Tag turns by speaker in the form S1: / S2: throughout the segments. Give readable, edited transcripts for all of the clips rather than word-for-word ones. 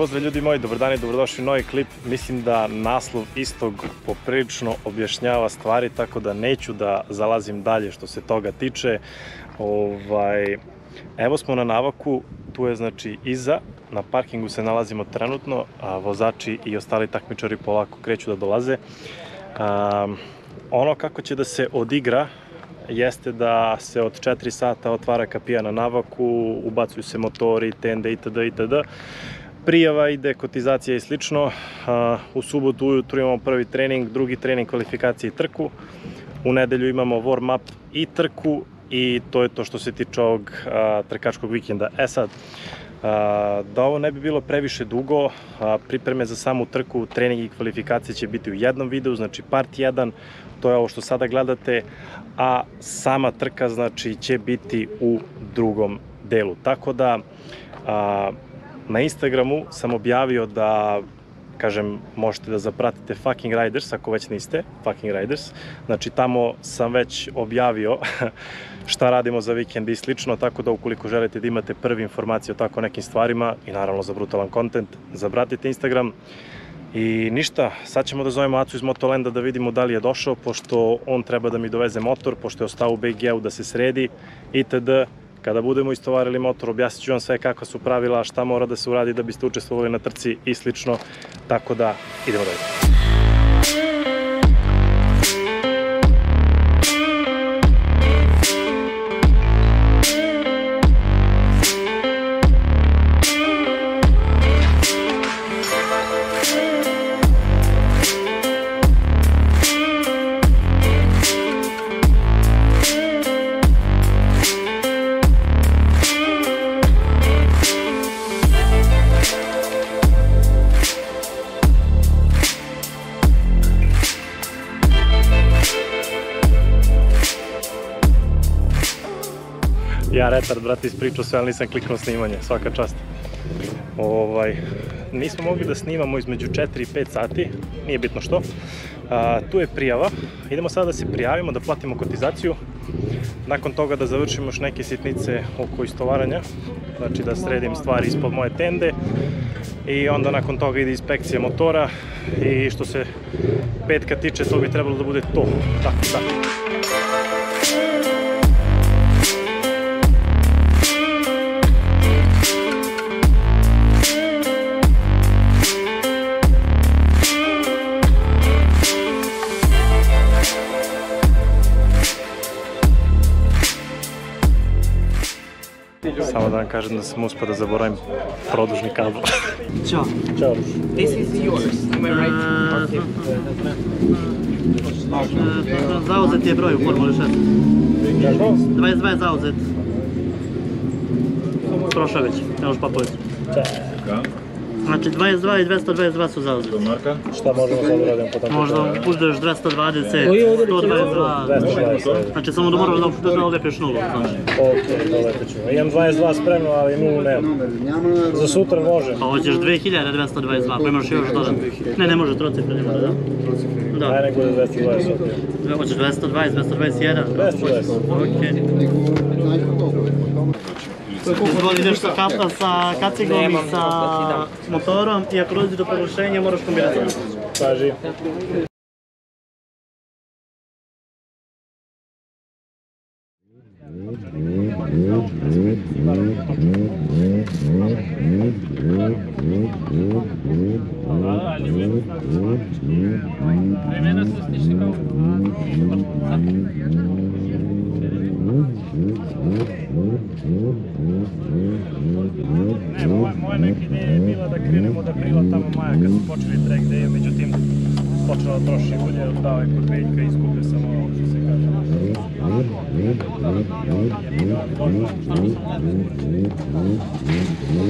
S1: pozdrav ljudi moji, dobar dan i dobrodošli u novi klip. Mislim da naslov istog poprilično objašnjava stvari, tako da neću da zalazim dalje što se toga tiče. Evo smo na navaku, tu je znači iza, na parkingu se nalazimo trenutno, a vozači i ostali takmičari polako kreću da dolaze. Ono kako će da se odigra jeste da se od 4 sata otvara kapija na navaku, ubacuju se motori, tende itd. Prijava ide, kotizacija i slično. U subotu ujutru imamo prvi trening, drugi trening, kvalifikacije i trku. U nedelju imamo warm-up i trku i to je to što se tiče ovog trkačkog vikenda. E sad, da ovo ne bi bilo previše dugo, pripreme za samu trku, trening i kvalifikacije će biti u jednom videu, znači part 1, to je ovo što sada gledate, a sama trka znači će biti u drugom delu. Tako da na Instagramu sam objavio da, kažem, možete da zapratite Fucking Riders, ako već niste, Fucking Riders. Znači, tamo sam već objavio šta radimo za vikend i slično, tako da ukoliko želite da imate prve informacije o tako nekim stvarima i naravno za brutalan kontent, zapratite Instagram. I ništa, sad ćemo da zovemo Acu iz Motolanda da vidimo da li je došao, pošto on treba da mi doveze motor, pošto je ostao u BG-u da se sredi, itd. Kada budemo istovarili motor, objasnit ću vam sve kakva su pravila, šta mora da se uradi da biste učestvovali na trci i slično, tako da idemo dalje. Ja retard, brate, ispričao sve, ali nisam kliknuo snimanje, svaka čast. Nismo mogli da snimamo između 4 i 5 sati, nije bitno što. Tu je prijava, idemo sada da se prijavimo, da platimo kotizaciju. Nakon toga da završimo još neke sitnice oko istovaranja, znači da sredim stvari ispod moje tende. I onda nakon toga ide inspekcija motora i što se petka tiče, to bi trebalo da bude to, tako da. Samo da vam kažem da sam uspio da zaboravim produžni kabel.
S2: Ćao.
S1: Ćao.
S2: This is yours, am I right? Zauzet je broj u Formuli 6.
S1: Kako?
S2: 22 je zauzet. Prošao već, ne možeš Papović. Znači 22 i 222 su zauzeti.
S1: Šta možemo sad uraditi po tom?
S2: Možda puždeš 220, 122. Znači samo da moraš da ulepiš nulu.
S1: Ok, da lepit ćemo. Imam 22 spremno, ali nulu nemam. Za sutra može.
S2: Pa hoćeš 2222, pa imaš još dodan. Ne može trocifre, ne može, da?
S1: Ajde nek bude 220.
S2: Hoćeš 220, 221?
S1: 220.
S2: Ok. Izvoli ideš sa kapna, sa kacigom i sa motorom i ako dođe do proglašenja moraš kombinati.
S1: Paži. Moja neka ideja je bila da krenemo od aprila tamo maja kad smo počeli track day, međutim počela da troši ulje, dao je kod Veljka i izgubio sam ovo što se kaže.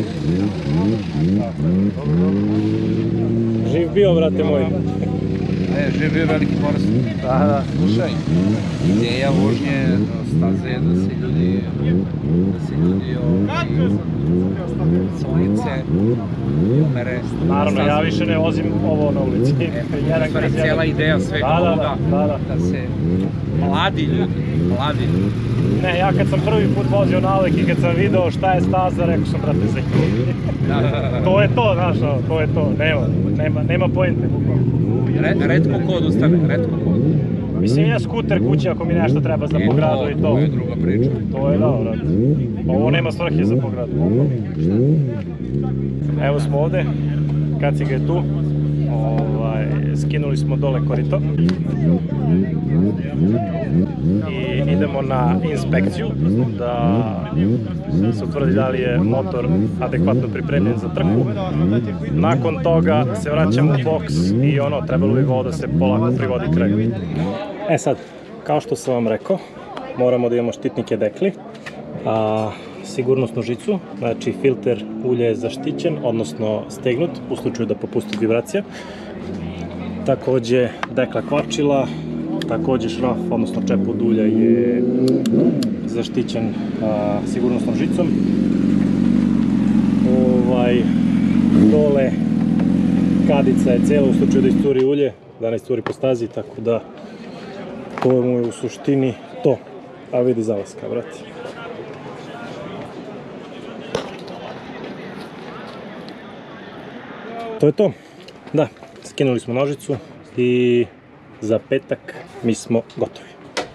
S1: Živ bio, brate moj.
S3: Živi bio veliki porast. Slušaj, ideja vožnje staze je da se ljudi slonice, umere.
S1: Naravno, ja više ne vozim ovo na ulici.
S3: Cijela ideja svega ovoga, da se mladi ljudi.
S1: Ne, ja kad sam prvi put vozio navek i kad sam video šta je staza, rekao sam, brate, zekli. To je to, znaš, to je to, nema poente, bukvalno.
S3: Retko ko odustane, retko ko.
S1: Mislim, ja skuter kući ako mi nešto treba za po gradu i to.
S3: To je druga priča.
S1: To je da, brate. Ovo nema svrhe za po gradu. Evo smo ovde, Kaciga je tu. Skinuli smo dole korito i idemo na inspekciju da se utvrdi da li je motor adekvatno pripremljen za trku. Nakon toga se vraćamo u boks i trebalo bi ovo da se polako privodi kraju. E sad, kao što sam vam rekao, moramo da imamo štitnike dekli, sigurnosnu žicu, znači filter ulja je zaštićen, odnosno stegnut u slučaju da popusti vibracija. Takođe dekla kvačila, takođe šraf, odnosno čep od ulja je zaštićen sigurnosnom žicom. Dole kadica je cijela u slučaju da iscuri ulje, da ne iscuri po stazi, tako da to mu je u suštini to. A vidi zalaska, brate. To je to. Da, skinuli smo nožicu i za petak mi smo gotovi.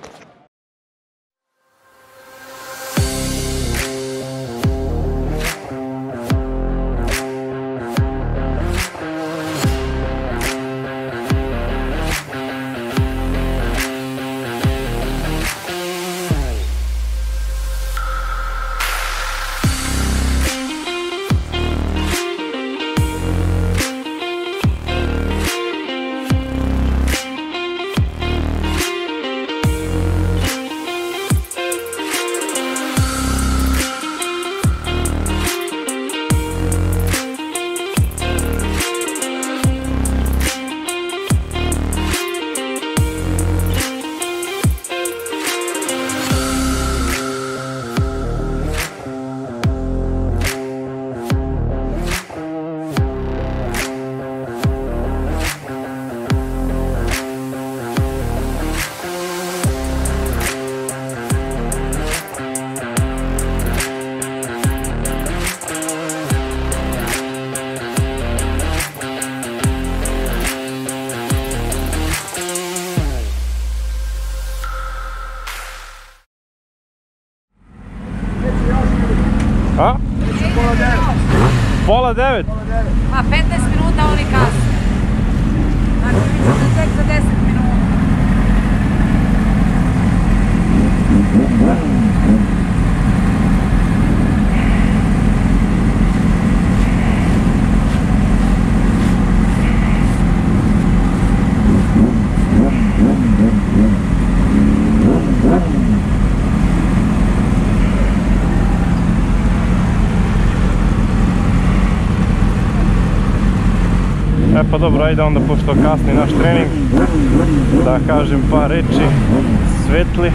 S1: A? Pola 9?
S4: Pa 15 minuta oni kasno. Znači mi ćemo tek za 10 minuta.
S1: Pa dobro, ajde onda, pošto kasni naš trening, da kažem par reči. Svetli.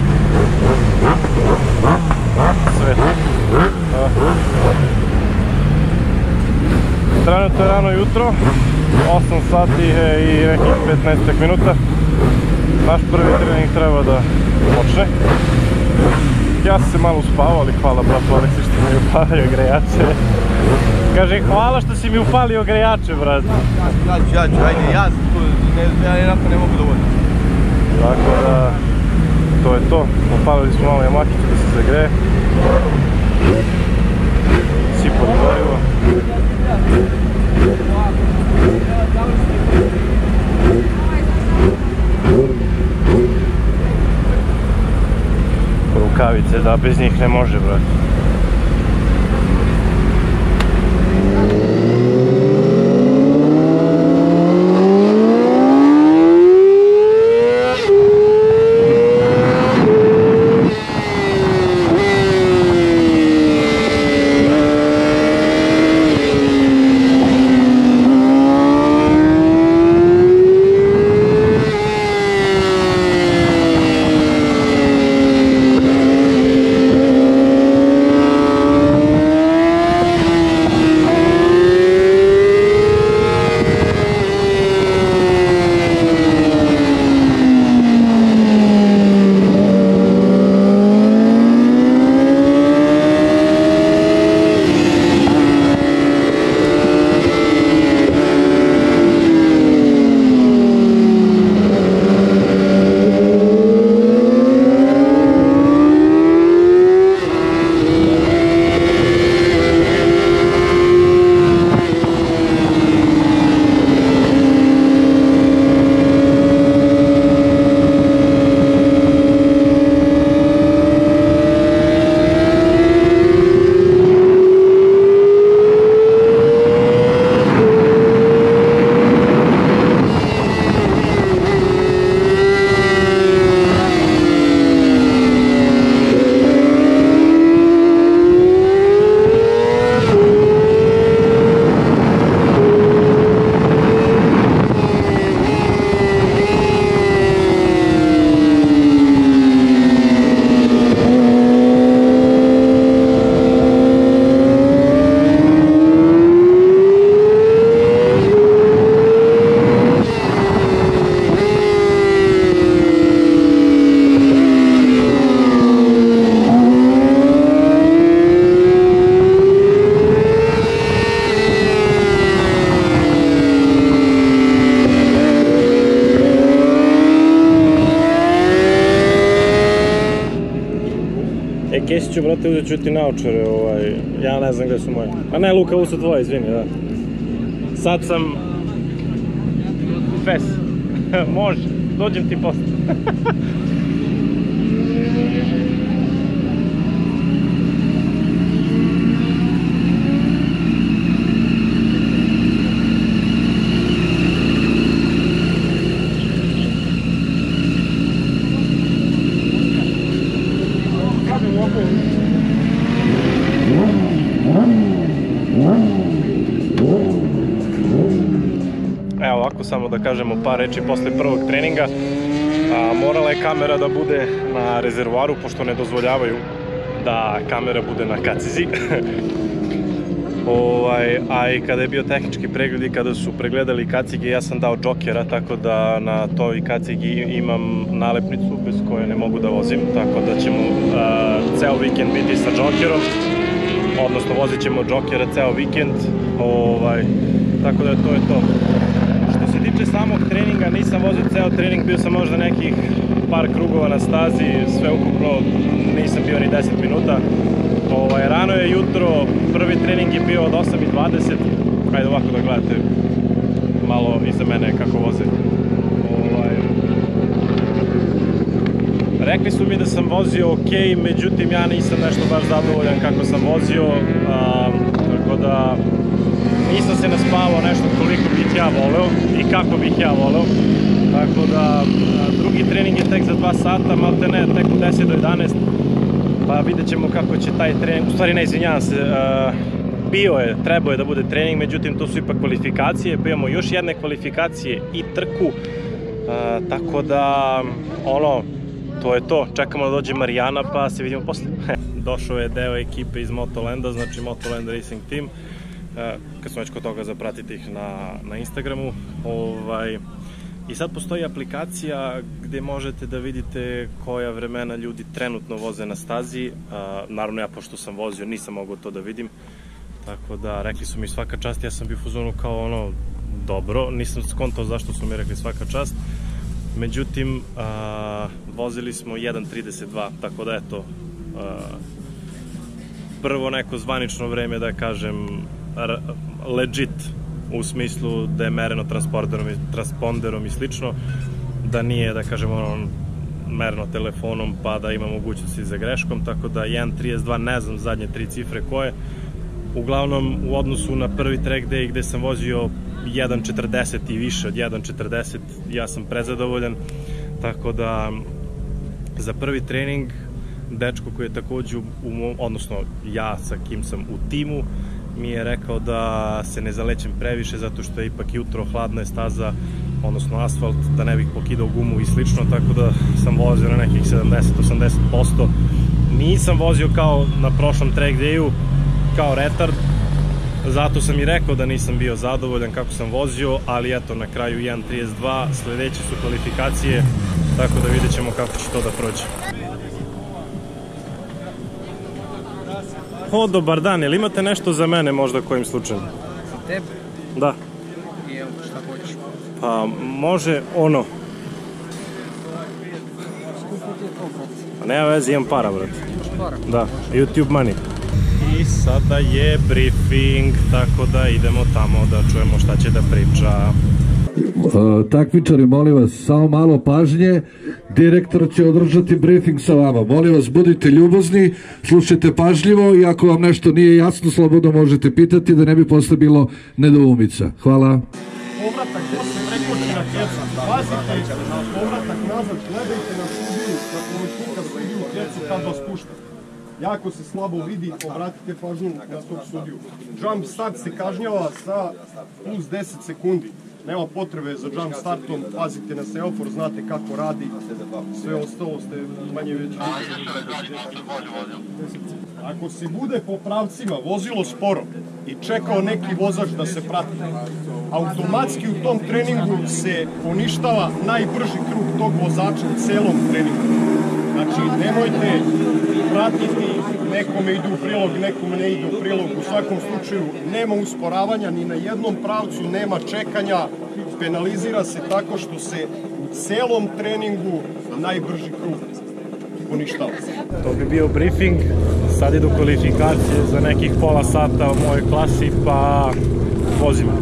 S1: Trenutno je rano jutro, 8 sati i nekih 15 minuta. Naš prvi trening treba da počne. Ja sam se malo uspavao, ali hvala bratu Aleksi što mi je upalio grejače. Kaže, hvala što si mi upalio grejače, brate.
S5: Ja ću, ajde, ja jednako ne mogu dovoljno.
S1: Tako da, to je to. Upalili smo malo jamakicu da se zagreje. Sipali gorivo. Rukavice, da, bez njih ne može, brate. Kesiću, brate, uzet ću ti naočare, ja ne znam gde su moje. A ne, Luka, ovo su tvoje, izvini, da. Sad sam... Fes. Može, dođem ti posle. Evo ovako, samo da kažemo par reči posle prvog treninga. Morala je kamera da bude na rezervoaru, pošto ne dozvoljavaju da kamera bude na kacizi. A i kada je bio tehnički pregled i kada su pregledali kacige, ja sam dao džokera, tako da na toj kacigi imam nalepnicu bez koje ne mogu da vozim, tako da ćemo ceo vikend biti sa džokerom, odnosno vozit ćemo džokera ceo vikend, tako da to je to. Što se tiče samog treninga, nisam vozio ceo trening, bio sam možda nekih par krugova na stazi, sve ukupno nisam bio ni 10 minuta. Rano je jutro, prvi trening je bio od 8:20, ajde ovako da gledate malo iza mene kako voze. Rekli su mi da sam vozio ok, međutim ja nisam nešto baš zadovoljan kako sam vozio, tako da nisam se naspavao nešto koliko bih ja voleo i kako bih ja voleo. Tako da drugi trening je tek za 2 sata, malte ne, tek u 10 do 11. Pa vidjet ćemo kako će taj trening, u stvari ne, izvinjavam se, trebao je da bude trening, međutim to su ipak kvalifikacije, pa imamo još jedne kvalifikacije i trku, tako da, to je to, čekamo da dođe Marijana pa se vidimo posle. Došao je deo ekipe iz Motolanda, znači Motoland Racing Team, kad smo već kod toga zapratite ih na Instagramu. I sad postoji aplikacija gde možete da vidite koja vremena ljudi trenutno voze na stazi. Naravno ja, pošto sam vozio, nisam mogao to da vidim. Tako da, rekli su mi svaka čast, ja sam bio u fazonu kao dobro, nisam skontao zašto su mi rekli svaka čast. Međutim, vozili smo 1:32, tako da eto, prvo neko zvanično vreme, da kažem, legit, u smislu da je mereno transponderom i slično, da nije, da kažem, mereno telefonom pa da ima mogućnosti za greškom, tako da 1:32, ne znam zadnje 3 cifre koje. Uglavnom, u odnosu na prvi track day gde sam vozio 1:40 i više od 1:40, ja sam prezadovoljan, tako da za prvi trening dečko koji je takođe, odnosno ja sa kim sam u timu, mi je rekao da se ne zalećem previše zato što je ipak jutro, hladna je staza, odnosno asfalt, da ne bih pokidao gumu i slično, tako da sam vozio na nekih 70-80%. Nisam vozio kao na prošlom track dayu, kao retard, zato sam i rekao da nisam bio zadovoljan kako sam vozio, ali eto, na kraju 1:32, sledeće su kvalifikacije, tako da vidjet ćemo kako će to da prođe. Dobar dan, jel imate nešto za mene možda kojim slučajem?
S3: Za tebe?
S1: Da.
S3: I evo, šta hoćeš?
S1: Pa, može ono. Pa nema veze, imam para, brate.
S3: Imaš para?
S1: Da, YouTube money. I sada je briefing, tako da idemo tamo da čujemo šta će da priča.
S6: Takmičari, molim vas, samo malo pažnje, direktor će održati briefing sa vama. Molim vas, budite ljubazni, slušajte pažljivo i ako vam nešto nije jasno, slobodno možete pitati da ne bi posle bilo nedoumica. Hvala.
S7: Povratak posle prekočena keca, pazite, povratak nazad, gledajte na sudiju, na pomoćnika sudiju u kecu kad vas pušta. Jako se slabo vidi, obratite pažnju na tog sudiju. Jump start se kažnjava sa plus 10 sekundi. Nema potrebe za jump startom, pazite na semafor, znate kako radi, sve ostalo ste manje već... Ako se bude po pravcima vozilo sporo i čekao neki vozač da se prati, automatski u tom treningu se poništava najbrži krug tog vozača u celom treningu. Znači, nemojte pratiti, nekome ide u prilog, nekome ne ide u prilog, u svakom slučaju nema usporavanja ni na jednom pravcu, nema čekanja, penalizira se tako što se u celom treningu najbrži krug poništava.
S1: To bi bio briefing, sad idu kvalifikacije za nekih pola sata u mojoj klasi, pa vozimo.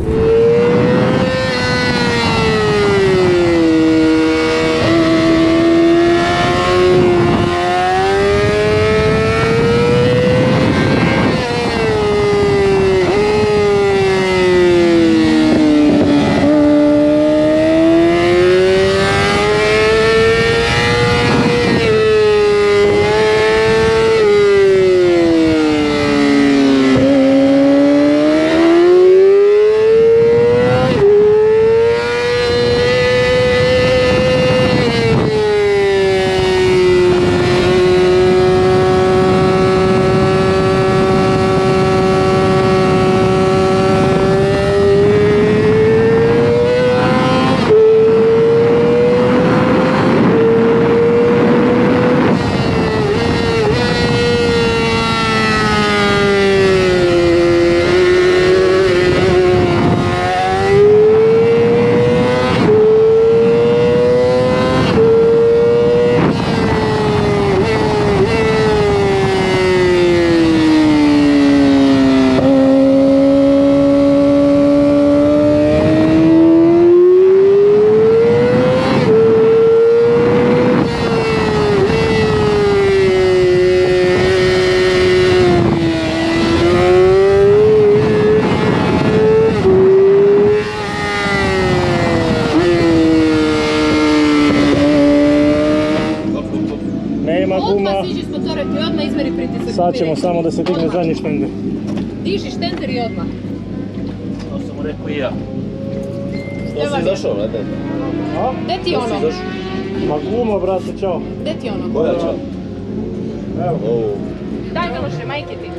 S1: Sad ćemo samo da se digne zadnji štender.
S4: Diži štender i odmah.
S3: To sam mu rekao i ja.
S5: Što si izašao, brate?
S4: Gde ti ono?
S1: Ma guma, brate, čao.
S4: Gde ti ono?
S5: Koja čao?
S1: Evo.
S4: Daj Miloše, majke ti.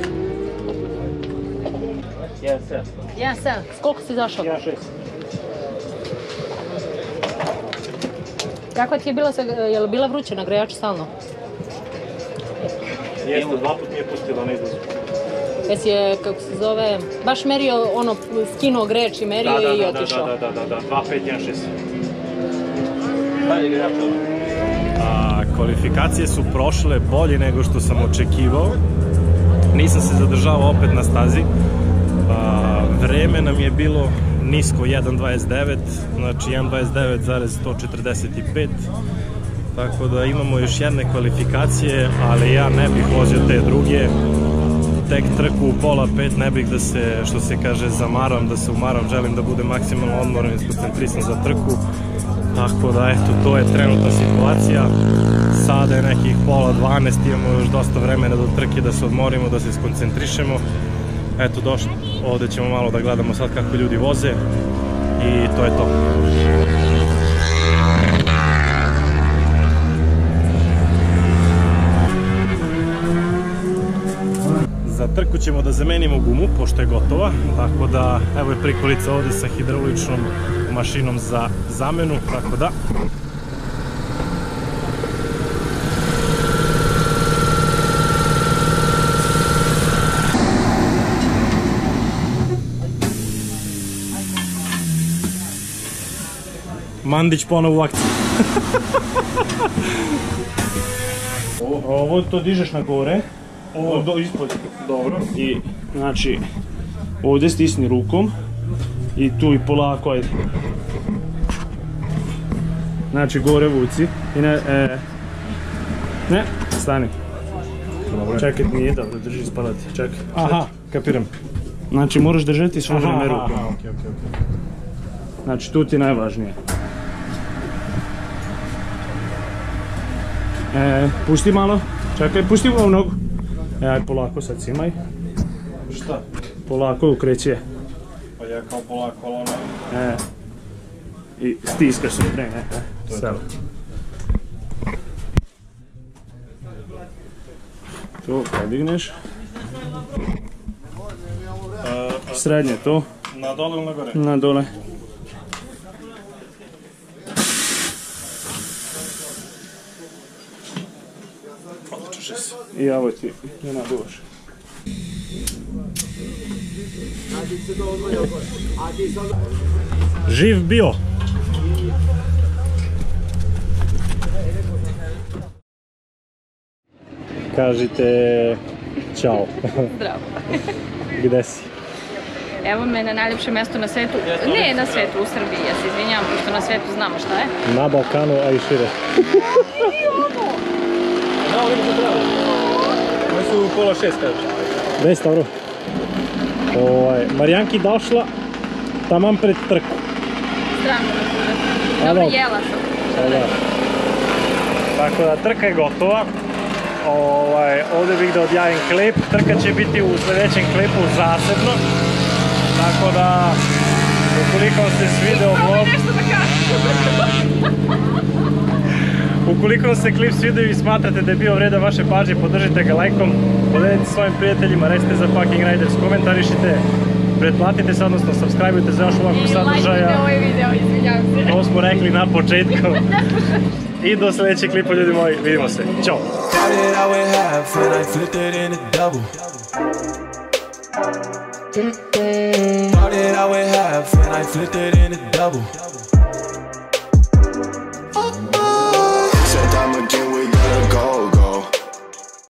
S1: 1.7.
S4: 1.7. S koliko si izašao?
S1: 1.6.
S4: Kakva ti je bila, je li bila vruća na grejaču stalno?
S1: Jeste, 2 put mi je pustila na izlazu.
S4: Jesi je, kako se zove, baš merio, ono, skinuo grejač i merio i otišao?
S1: Da, 2.5, 1.6.
S5: Dalje grejač.
S1: Kvalifikacije su prošle bolje nego što sam očekivao. Nisam se zadržavao opet na stazi. Vreme nam je bilo nisko, 1.29, znači 1.29,145. Tako da imamo još jedne kvalifikacije, ali ja ne bih vozio te druge. Tek trku u pola 5, ne bih da se, što se kaže, zamaram, da se umaram, želim da budem maksimalno odmoran i skoncentrisan za trku. Tako da, eto, to je trenutna situacija. Sada je nekih pola 12, imamo još dosta vremena do trke da se odmorimo, da se skoncentrišemo. Eto, došli, ovde ćemo malo da gledamo sad kako ljudi voze i to je to. Za trku ćemo da zamenimo gumu, pošto je gotova, tako da evo je prikolica ovde sa hidrauličnom mašinom za zamenu, tako da. Mandić ponovo u akciji.
S2: Ovo to dižeš na gore. Ovo ispod. Dobro. I znači ovdje stisni rukom i tu i polako ajde. Znači gore vuci i ne, stani. Čekaj, nije dobro, drži spalati, čekaj.
S1: Aha, kapiram.
S2: Znači moraš držati svo vreme rukom.
S1: Okej.
S2: Znači tu ti je najvažnije. Pusti malo, čekaj, pusti ovu nogu. Aj polako sad cimaj.
S1: Šta?
S2: Polako ukreće.
S1: Pa ja kao polako, ali ono...
S2: I stiskaš se pre, Sve. Tu, kad digneš. Srednje tu.
S1: Na dole ili na gore?
S2: Na dole. I evo ti, ne naduvaš.
S1: Živ bio! kažite čao.
S8: Zdravo.
S1: Gde si?
S8: Evo me na najljepše mesto na svetu, ne na svetu, u Srbiji, ja se izvinjam, pošto na svetu znamo šta je.
S1: Na Balkanu, a i šire.
S5: Ovo su 5:30, kažeš.
S1: Gde si, Stavro? Marijanki došla taman pred trku.
S8: Strano. Dobro, jela sam.
S1: Tako da, trka je gotova. Ovdje bih da odjavim klip. Trka će biti u sljedećem klipu zasebno. Tako da, ukoliko vam se svideo vlog... Ukoliko vam se klip svidio i smatrate da je bio vredan vaše pažnje, podržite ga lajkom, podelite svojim prijateljima, recite za Fucking Riders, komentarišite, pretplatite se, odnosno subscribe-ujte za još ovakvog sadržaja.
S8: I lajkujte ovaj video, izvinjam se.
S1: To smo rekli na početku. I do sljedećeg klipa, ljudi moji, vidimo se. Ćao! Started out with half and I flipped it in a double.